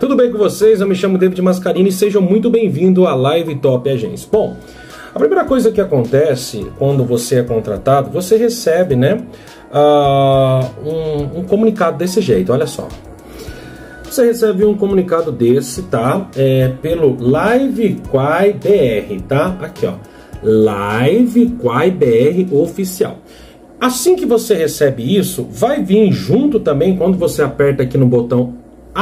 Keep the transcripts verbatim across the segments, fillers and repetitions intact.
Tudo bem com vocês? Eu me chamo David Mascarini e sejam muito bem-vindos à Live Top Agência. Bom, a primeira coisa que acontece quando você é contratado, você recebe, né, uh, um, um comunicado desse jeito, olha só. Você recebe um comunicado desse, tá? É, pelo LiveQuai B R, tá? Aqui, ó. LiveQuai B R oficial. Assim que você recebe isso, vai vir junto também, quando você aperta aqui no botão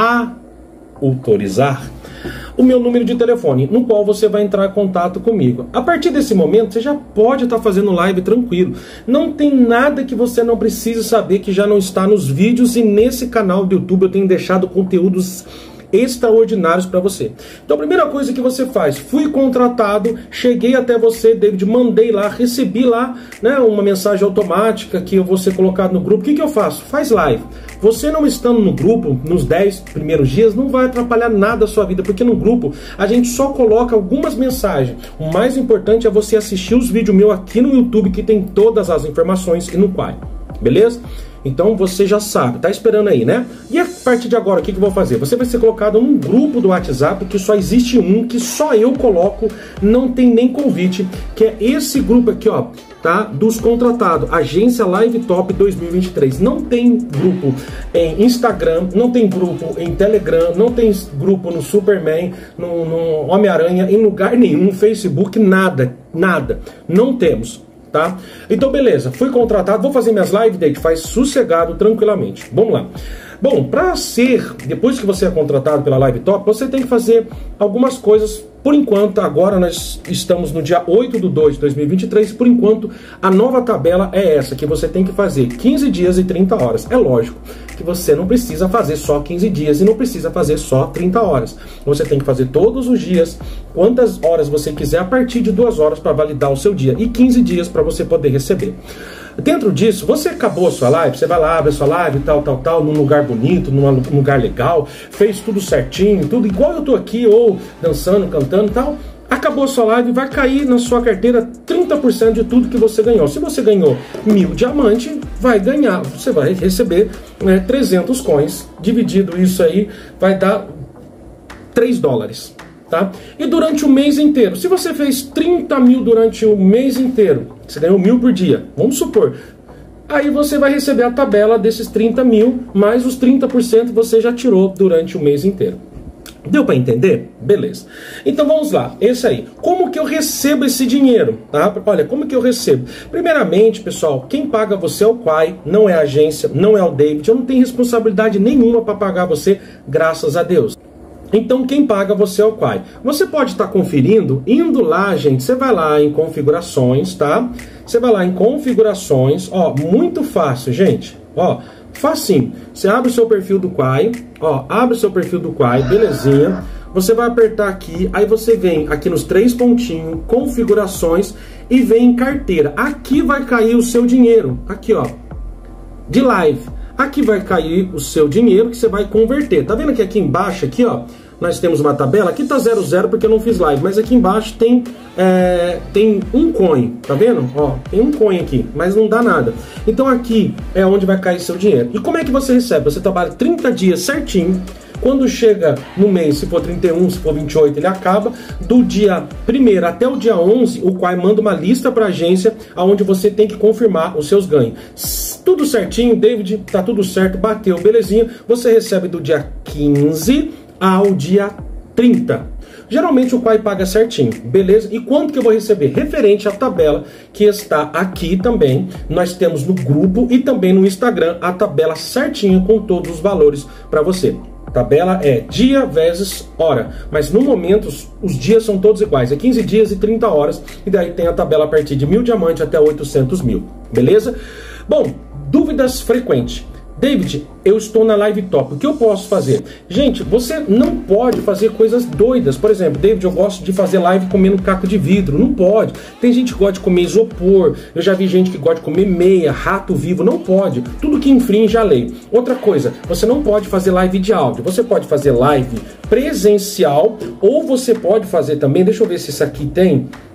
autorizar, o meu número de telefone, no qual você vai entrar em contato comigo. A partir desse momento, você já pode estar fazendo live tranquilo. Não tem nada que você não precise saber que já não está nos vídeos, e nesse canal do YouTube eu tenho deixado conteúdos extraordinários para você. Então a primeira coisa que você faz, fui contratado, cheguei até você, David, mandei lá, recebi lá, né, uma mensagem automática que eu vou ser colocado no grupo. O que que eu faço? Faz live. Você não estando no grupo nos dez primeiros dias não vai atrapalhar nada a sua vida, porque no grupo a gente só coloca algumas mensagens. O mais importante é você assistir os vídeos meus aqui no YouTube, que tem todas as informações, e no Quai. Beleza? Então você já sabe, tá esperando aí, né? E a partir de agora, o que que eu vou fazer? Você vai ser colocado num grupo do WhatsApp, que só existe um, que só eu coloco, não tem nem convite, que é esse grupo aqui, ó, tá? Dos contratados, Agência Live Top dois mil e vinte e três. Não tem grupo em Instagram, não tem grupo em Telegram, não tem grupo no Superman, no, no Homem-Aranha, em lugar nenhum, Facebook, nada, nada. Não temos. Tá? Então beleza, fui contratado, vou fazer minhas lives, David, faz sossegado, tranquilamente. Vamos lá. Bom, para ser, depois que você é contratado pela Live Top, você tem que fazer algumas coisas. Por enquanto, agora nós estamos no dia oito de dois de dois mil e vinte e três, por enquanto a nova tabela é essa, que você tem que fazer quinze dias e trinta horas. É lógico que você não precisa fazer só quinze dias e não precisa fazer só trinta horas. Você tem que fazer todos os dias, quantas horas você quiser, a partir de duas horas para validar o seu dia, e quinze dias para você poder receber. Dentro disso, você acabou a sua live, você vai lá, abre a sua live, tal, tal, tal, num lugar bonito, num lugar legal, fez tudo certinho, tudo igual eu tô aqui, ou dançando, cantando e tal. Acabou a sua live, vai cair na sua carteira trinta por cento de tudo que você ganhou. Se você ganhou mil diamantes, vai ganhar, você vai receber, né, trezentos coins, dividido isso aí, vai dar três dólares. Tá? E durante o mês inteiro, se você fez trinta mil durante o mês inteiro, você ganhou mil por dia, vamos supor, aí você vai receber a tabela desses trinta mil, mais os trinta por cento você já tirou durante o mês inteiro. Deu para entender? Beleza. Então vamos lá, esse aí. Como que eu recebo esse dinheiro? Tá? Olha, como que eu recebo? Primeiramente, pessoal, quem paga você é o Quai, não é a agência, não é o David. Eu não tenho responsabilidade nenhuma para pagar você, graças a Deus. Então quem paga você é o Quai. Você pode estar conferindo, indo lá, gente, você vai lá em configurações, tá? Você vai lá em configurações, ó, muito fácil, gente, ó, facinho. Você abre o seu perfil do Quai, ó, abre o seu perfil do Quai, belezinha. Você vai apertar aqui, aí você vem aqui nos três pontinhos, configurações, e vem em carteira. Aqui vai cair o seu dinheiro, aqui, ó, de live. Aqui vai cair o seu dinheiro que você vai converter. Tá vendo que aqui embaixo, aqui, ó, nós temos uma tabela. Aqui tá zero zero porque eu não fiz live, mas aqui embaixo tem, é, tem um coin, tá vendo? Ó, tem um coin aqui, mas não dá nada. Então aqui é onde vai cair seu dinheiro. E como é que você recebe? Você trabalha trinta dias certinho. Quando chega no mês, se for trinta e um, se for vinte e oito, ele acaba. Do dia primeiro até o dia onze, o Quai manda uma lista para a agência, onde você tem que confirmar os seus ganhos. Tudo certinho, David, tá tudo certo, bateu, belezinha. Você recebe do dia quinze ao dia trinta. Geralmente o Quai paga certinho, beleza? E quanto que eu vou receber? Referente à tabela que está aqui também. Nós temos no grupo e também no Instagram a tabela certinha com todos os valores para você. Tabela é dia vezes hora, mas no momento os, os dias são todos iguais, é quinze dias e trinta horas, e daí tem a tabela a partir de mil diamantes até oitocentos mil, beleza? Bom, dúvidas frequentes. David, eu estou na Live Top, o que eu posso fazer? Gente, você não pode fazer coisas doidas. Por exemplo, David, eu gosto de fazer live comendo caco de vidro. Não pode. Tem gente que gosta de comer isopor. Eu já vi gente que gosta de comer meia, rato vivo. Não pode. Tudo que infringe a lei. Outra coisa, você não pode fazer live de áudio. Você pode fazer live presencial, ou você pode fazer também, deixa eu ver se isso aqui tem,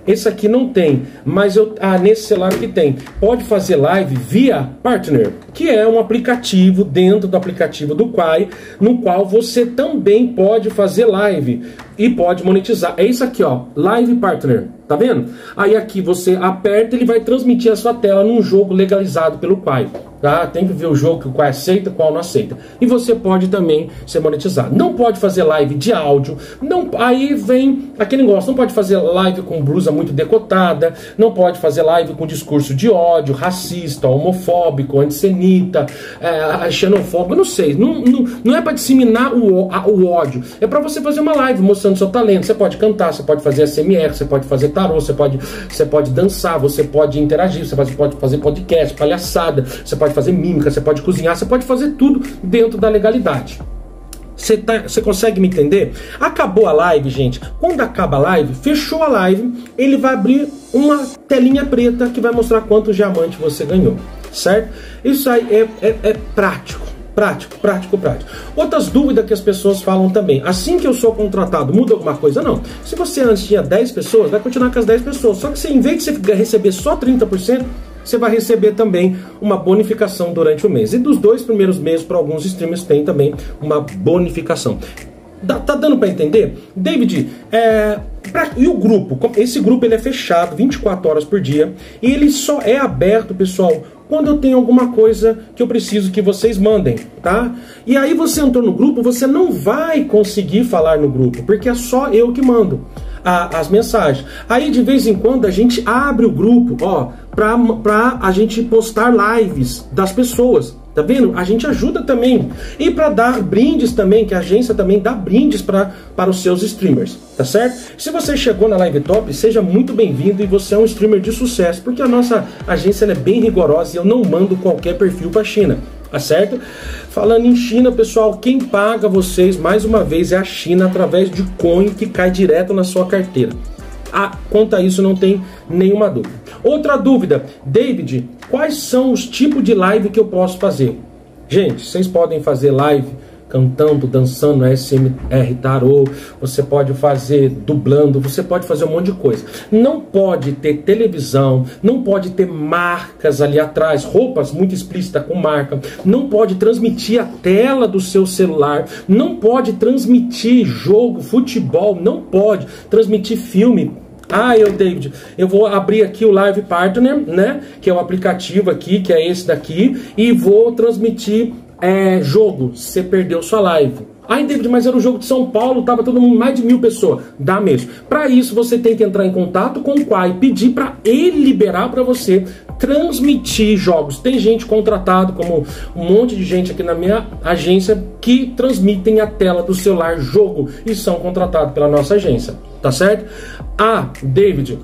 esse aqui não tem, mas eu, ah, nesse celular que tem, pode fazer live via Partner, que é um aplicativo dentro do aplicativo do Quai, no qual você também pode fazer live e pode monetizar. É isso aqui, ó, Live Partner, tá vendo? Aí aqui você aperta, ele vai transmitir a sua tela num jogo legalizado pelo Quai, tá? Tem que ver o jogo que o Quai aceita, qual não aceita. E você pode também ser monetizado. Não pode fazer live de áudio, não, aí vem aquele negócio, não pode fazer live com blusa muito decotada, não pode fazer live com discurso de ódio, racista, homofóbico, antissemita, é, xenofóbico, não sei, não, não, não é para disseminar o, a, o ódio, é para você fazer uma live mostrando seu talento. Você pode cantar, você pode fazer S M R, você pode fazer tarô, você pode, você pode dançar, você pode interagir, você pode, pode fazer podcast, palhaçada, você pode fazer mímica, você pode cozinhar, você pode fazer tudo dentro da legalidade. Você tá, você consegue me entender? Acabou a live, gente. Quando acaba a live, fechou a live, ele vai abrir uma telinha preta que vai mostrar quantos diamantes você ganhou, certo? Isso aí é, é, é prático. Prático, prático, prático. Outras dúvidas que as pessoas falam também. Assim que eu sou contratado, muda alguma coisa? Não. Se você antes tinha dez pessoas, vai continuar com as dez pessoas. Só que você, em vez de você receber só trinta por cento, você vai receber também uma bonificação durante o mês. E dos dois primeiros meses, para alguns streamers, tem também uma bonificação. Tá, tá dando para entender? David, é, pra, e o grupo? Esse grupo ele é fechado vinte e quatro horas por dia. E ele só é aberto, pessoal, quando eu tenho alguma coisa que eu preciso que vocês mandem, tá? E aí você entrou no grupo, você não vai conseguir falar no grupo, porque é só eu que mando a, as mensagens. Aí de vez em quando a gente abre o grupo, ó, pra, pra a gente postar lives das pessoas. Tá vendo? A gente ajuda também. E para dar brindes também, que a agência também dá brindes pra, para os seus streamers, tá certo? Se você chegou na Live Top, seja muito bem-vindo e você é um streamer de sucesso, porque a nossa agência ela é bem rigorosa e eu não mando qualquer perfil para a China, tá certo? Falando em China, pessoal, quem paga vocês, mais uma vez, é a China através de coin que cai direto na sua carteira. Ah, quanto a isso não tem nenhuma dúvida. Outra dúvida, David, quais são os tipos de live que eu posso fazer? Gente, vocês podem fazer live cantando, dançando, S M R, tarô, você pode fazer dublando, você pode fazer um monte de coisa. Não pode ter televisão, não pode ter marcas ali atrás, roupas muito explícitas com marca, não pode transmitir a tela do seu celular, não pode transmitir jogo, futebol, não pode transmitir filme. Ah, eu, David, eu vou abrir aqui o Live Partner, né, que é o aplicativo aqui, que é esse daqui, e vou transmitir é, jogo. Você perdeu sua live. Ai, David, mas era o jogo de São Paulo, tava todo mundo, mais de mil pessoas. Dá mesmo. Para isso, você tem que entrar em contato com o Quai, pedir para ele liberar para você transmitir jogos. Tem gente contratado, como um monte de gente aqui na minha agência, que transmitem a tela do celular jogo e são contratados pela nossa agência. Tá certo? Ah, David,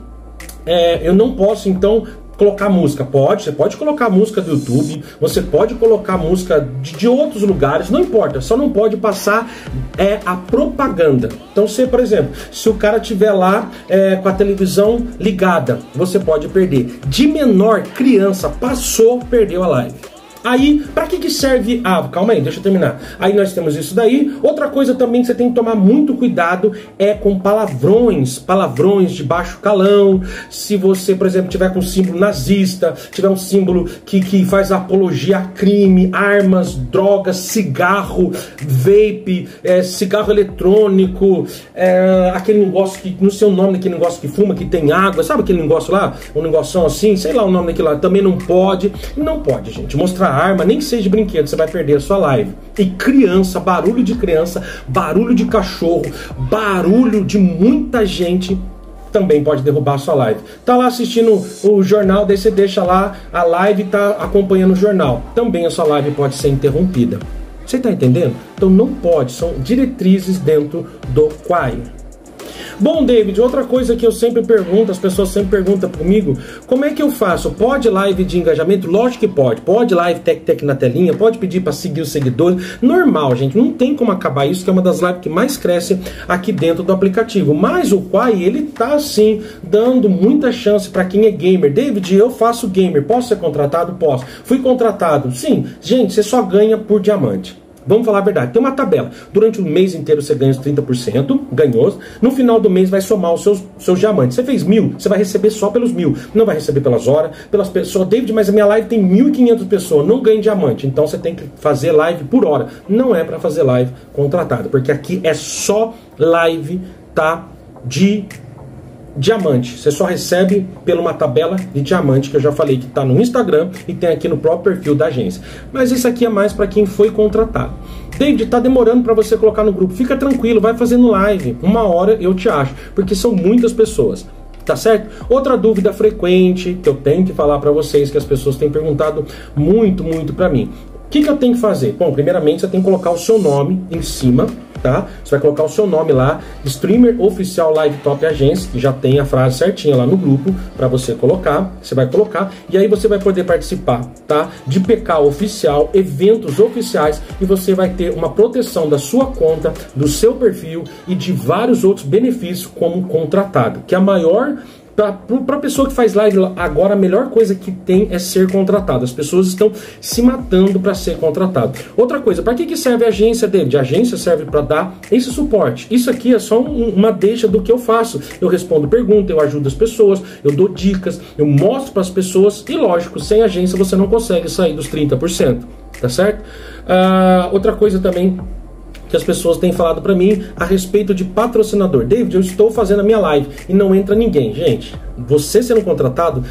é, eu não posso, então, colocar música. Pode, você pode colocar música do YouTube, você pode colocar música de, de outros lugares, não importa, só não pode passar é, a propaganda. Então, se, por exemplo, se o cara tiver lá é, com a televisão ligada, você pode perder. De menor, criança, passou, perdeu a live. Aí, para que que serve? Ah, calma aí, deixa eu terminar. Aí nós temos isso daí. Outra coisa também que você tem que tomar muito cuidado é com palavrões, palavrões de baixo calão. Se você, por exemplo, tiver com um símbolo nazista, tiver um símbolo que, que faz apologia a crime, armas, drogas, cigarro, vape, é, cigarro eletrônico, é, aquele negócio que, não sei o nome daquele negócio que fuma, que tem água, sabe aquele negócio lá? Um negócio assim, sei lá o nome daquele lá, também não pode. Não pode, gente, mostrar arma, nem que seja de brinquedo, você vai perder a sua live. E criança, barulho de criança, barulho de cachorro, barulho de muita gente também pode derrubar a sua live. Tá lá assistindo o jornal, daí você deixa lá a live e tá acompanhando o jornal. Também a sua live pode ser interrompida. Você tá entendendo? Então não pode, são diretrizes dentro do Quai. Bom, David, outra coisa que eu sempre pergunto, as pessoas sempre perguntam comigo, como é que eu faço? Pode live de engajamento? Lógico que pode. Pode live tec-tec na telinha, pode pedir para seguir os seguidores. Normal, gente, não tem como acabar isso, que é uma das lives que mais cresce aqui dentro do aplicativo. Mas o Quai, ele tá, assim, dando muita chance para quem é gamer. David, eu faço gamer, posso ser contratado? Posso. Fui contratado? Sim. Gente, você só ganha por diamante. Vamos falar a verdade, tem uma tabela. Durante o mês inteiro você ganha os trinta por cento, ganhou. No final do mês vai somar os seus, seus diamantes. Você fez mil, você vai receber só pelos mil. Não vai receber pelas horas, pelas pessoas. David, mas a minha live tem mil e quinhentas pessoas, não ganha diamante. Então você tem que fazer live por hora. Não é para fazer live contratada, porque aqui é só live, tá? De diamante. Você só recebe pela uma tabela de diamante, que eu já falei que está no Instagram e tem aqui no próprio perfil da agência. Mas isso aqui é mais para quem foi contratado. David, tá demorando para você colocar no grupo. Fica tranquilo, vai fazendo live. Uma hora eu te acho, porque são muitas pessoas. Tá certo? Outra dúvida frequente que eu tenho que falar para vocês, que as pessoas têm perguntado muito, muito para mim. O que, que eu tenho que fazer? Bom, primeiramente você tem que colocar o seu nome em cima, tá? Você vai colocar o seu nome lá, Streamer Oficial Live Top Agência, que já tem a frase certinha lá no grupo para você colocar. Você vai colocar e aí você vai poder participar, tá? De P K oficial, eventos oficiais, e você vai ter uma proteção da sua conta, do seu perfil e de vários outros benefícios como contratado, que é a maior... Para a pessoa que faz live agora, a melhor coisa que tem é ser contratado. As pessoas estão se matando para ser contratado. Outra coisa, para que, que serve a agência, David? A agência serve para dar esse suporte. Isso aqui é só um, uma deixa do que eu faço. Eu respondo perguntas, eu ajudo as pessoas, eu dou dicas, eu mostro para as pessoas. E lógico, sem agência você não consegue sair dos trinta por cento, tá certo? Uh, outra coisa também que as pessoas têm falado para mim a respeito de patrocinador. David, eu estou fazendo a minha live e não entra ninguém. Gente, você sendo contratado,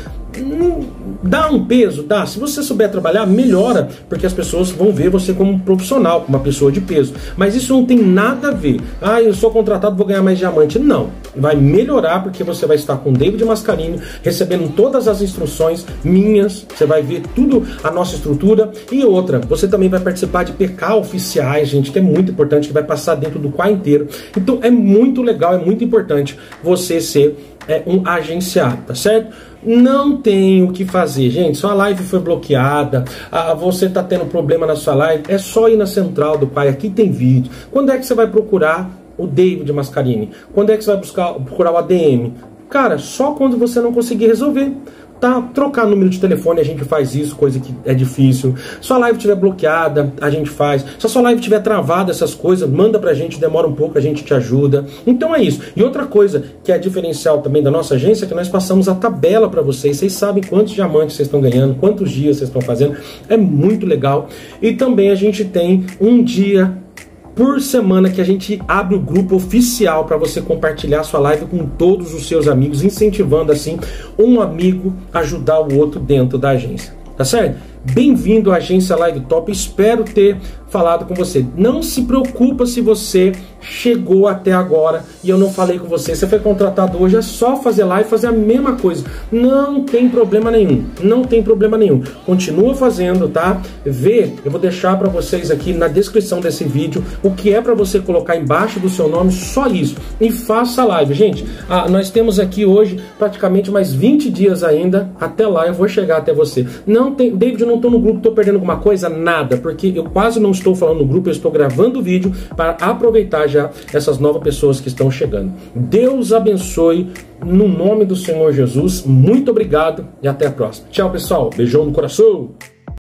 dá um peso, dá. Se você souber trabalhar, melhora, porque as pessoas vão ver você como um profissional, como uma pessoa de peso. Mas isso não tem nada a ver. Ah, eu sou contratado, vou ganhar mais diamante. Não. Vai melhorar, porque você vai estar com o David Mascarini, recebendo todas as instruções minhas. Você vai ver tudo, a nossa estrutura. E outra, você também vai participar de P K oficiais, gente, que é muito importante, que vai passar dentro do quadro inteiro. Então é muito legal, é muito importante você ser é, um agenciado, tá certo? Não tem o que fazer, gente. Sua live foi bloqueada, ah, você tá tendo problema na sua live, é só ir na central do pai, aqui tem vídeo. Quando é que você vai procurar o David Mascarini? Quando é que você vai buscar, procurar o A D M? Cara, só quando você não conseguir resolver. Tá, trocar número de telefone, a gente faz isso, coisa que é difícil. Se a live estiver bloqueada, a gente faz. Se a sua live estiver travada, essas coisas, manda pra gente, demora um pouco, a gente te ajuda. Então é isso. E outra coisa que é diferencial também da nossa agência é que nós passamos a tabela pra vocês. Vocês sabem quantos diamantes vocês estão ganhando, quantos dias vocês estão fazendo. É muito legal. E também a gente tem um dia por semana que a gente abre o grupo oficial para você compartilhar sua live com todos os seus amigos, incentivando assim um amigo a ajudar o outro dentro da agência, tá certo? Bem-vindo à Agência Live Top, espero ter falado com você. Não se preocupa se você chegou até agora e eu não falei com você. Você foi contratado hoje, é só fazer live, fazer a mesma coisa. Não tem problema nenhum, não tem problema nenhum. Continua fazendo, tá? Vê, eu vou deixar para vocês aqui na descrição desse vídeo o que é para você colocar embaixo do seu nome, só isso. E faça a live. Gente, ah, nós temos aqui hoje praticamente mais vinte dias ainda, até lá eu vou chegar até você. Não tem, David, eu não estou no grupo, estou perdendo alguma coisa? Nada, porque eu quase não estou falando no grupo, eu estou gravando o vídeo para aproveitar já essas novas pessoas que estão chegando. Deus abençoe, no nome do Senhor Jesus, muito obrigado e até a próxima. Tchau, pessoal, beijão no coração.